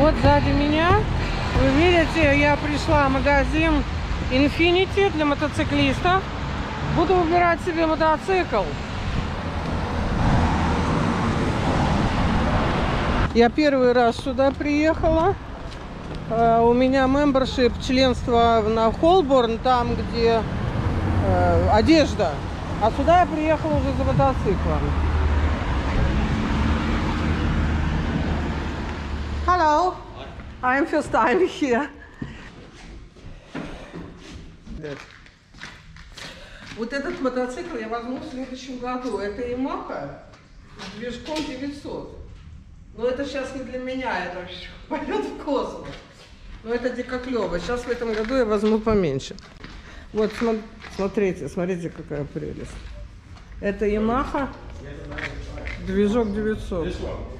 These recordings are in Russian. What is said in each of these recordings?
Вот сзади меня, вы видите, я пришла в магазин Infiniti для мотоциклистов. Буду выбирать себе мотоцикл. Я первый раз сюда приехала. У меня мембершип, членство на Холборн, там, где одежда. А сюда я приехала уже за мотоциклом. Hello, I'm first time here. Вот этот мотоцикл я возьму в следующем году. Это Yamaha с движком 900. Но это сейчас не для меня, это полет в космос. Но это дико клево. Сейчас в этом году я возьму поменьше. Вот, смотрите, какая прелесть. Это Yamaha, движок 900.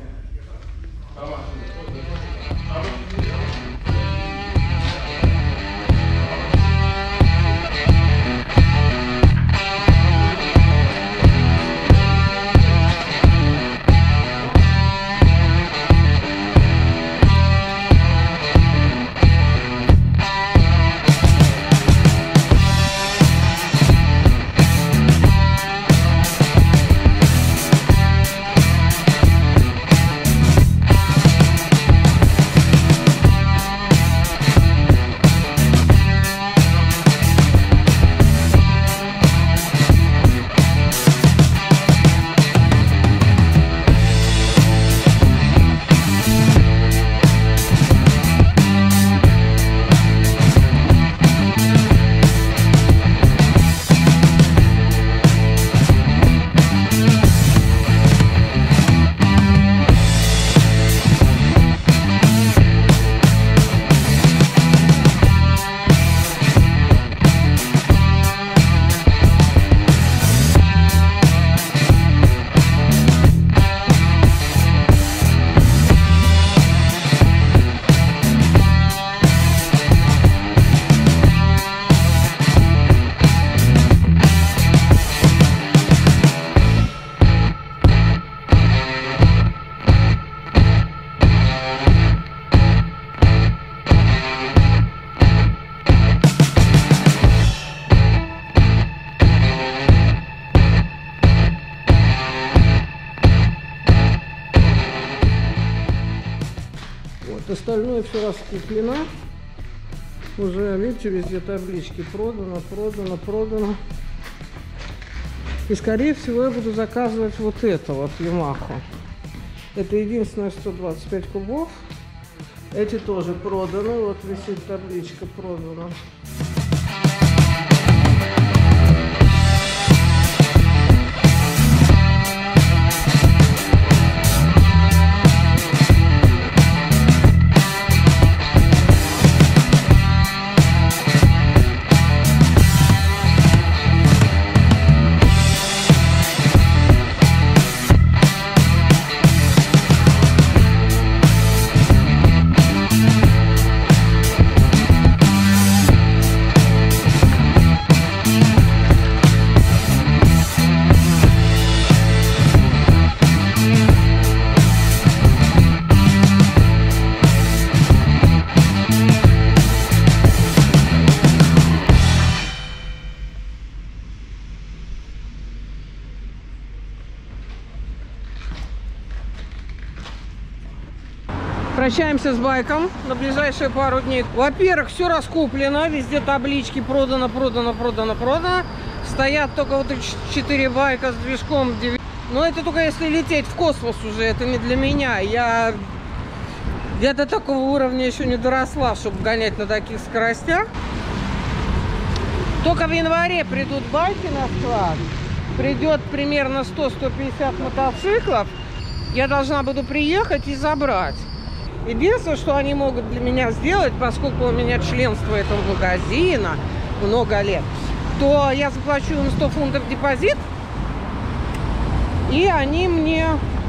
Остальное все раскуплено. Уже, видите, везде таблички. Продано, продано, продано. И, скорее всего, я буду заказывать вот это вот Yamaha. Это единственное 125 кубов. Эти тоже проданы. Вот висит табличка продано. Прощаемся с байком на ближайшие пару дней. Во-первых, все раскуплено, везде таблички продано, продано, продано, продано. Стоят только вот эти 4 байка с движком 9. Но это только если лететь в космос уже, это не для меня. Я до такого уровня еще не доросла, чтобы гонять на таких скоростях. Только в январе придут байки на склад. Придет примерно 100-150 мотоциклов. Я должна буду приехать и забрать. Единственное, что они могут для меня сделать, поскольку у меня членство этого магазина много лет, то я заплачу им 100 фунтов депозит, и они мне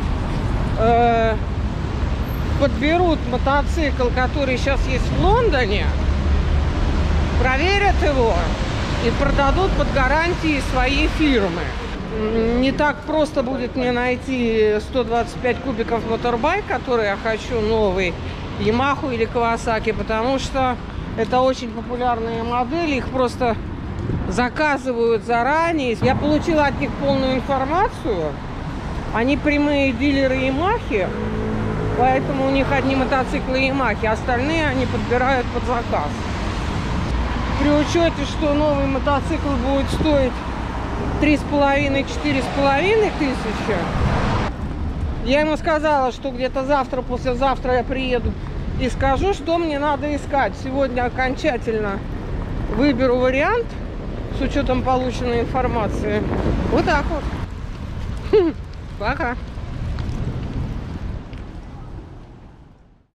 подберут мотоцикл, который сейчас есть в Лондоне, проверят его и продадут под гарантией своей фирмы. Не так просто будет мне найти 125 кубиков моторбайк, который я хочу, новый, Yamaha или Kawasaki, потому что это очень популярные модели, их просто заказывают заранее. Я получила от них полную информацию. Они прямые дилеры Yamaha, поэтому у них одни мотоциклы Yamaha, остальные они подбирают под заказ. При учете, что новый мотоцикл будет стоить 3,5–4,5 тысячи, я ему сказала, что где-то завтра, послезавтра я приеду и скажу, что мне надо искать. Сегодня окончательно выберу вариант с учетом полученной информации. Вот так вот. Пока.